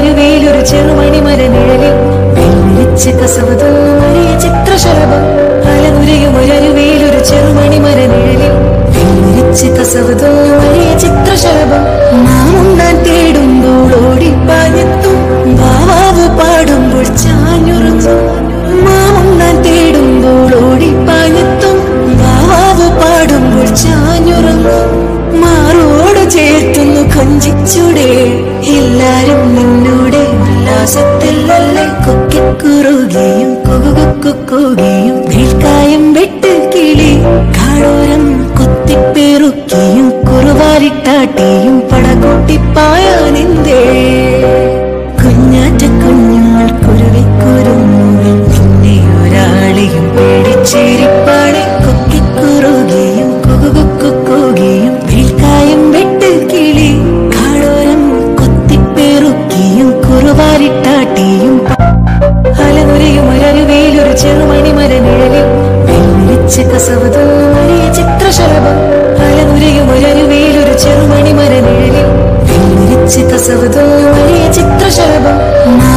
ഒരരുവേലൊരു ചെറുമണിമര നിഴലിൽ വെല്ലിരിച്ച് കസവതോ വലിയ ചിത്രശലഭം. അലനുരയും ഒരരുവേലൊരു ചെറുമണിമര നിഴലിൽ വെല്ലിരിച്ച് കസവതോ വലിയ ചിത്രശലഭം. നാമും നാൻ തേടുമ്പോൾ ഓടിപ്പാഞ്ഞെത്തും വാവാവ് പാടുമ്പോൾ ചാഞ്ഞുറങ്ങും. മാമും നാൻ തേടുമ്പോൾ ഓടിപ്പാഞ്ഞെത്തും വാവാവ് പാടുമ്പോൾ ചാഞ്ഞുറങ്ങും. മാറോട് ചേർത്തുന്നു കൊഞ്ചിച്ചൂടെ എല്ലാരും നിന്നോടെ ഉല്ലാസത്തിലല്ലേ. കൊക്കിക്കുറുകയും കുകുകുക്കുകയും വീൽക്കായം വെട്ട് കിളി കാടോരം കുത്തിപ്പേറുക്കിയും കുറുവാരിട്ടാട്ടിയും പടകൂട്ടിപ്പായാനെന്തേ. കുഞ്ഞാറ്റ കുഞ്ഞുങ്ങൾ കുരുവിക്കുരുന്നു നിന്നെ ഒരാളെയും പേടിച്ചേരിപ്പാടെ. കൊക്കിക്കുറുകയും കുകുകുക്കുകയും വീൽക്കായം വെട്ട് കിളി കാടോരം കുത്തിപ്പേറുക്കിയും കുറുവാരിട്ടാട്ടിയും അലനുരയും ഒരരുവേലൊരു ചെറുമണിമര നിഴലിൽ വെല്ലിരിച്ച് കസവതോ വലിയ ചിത്രശലഭം. അലനുരയും ഒരരുവേലൊരു ചെറുമണിമര നിഴലിൽ വെല്ലിരിച്ച് കസവതോ വലിയ ചിത്രശലഭം.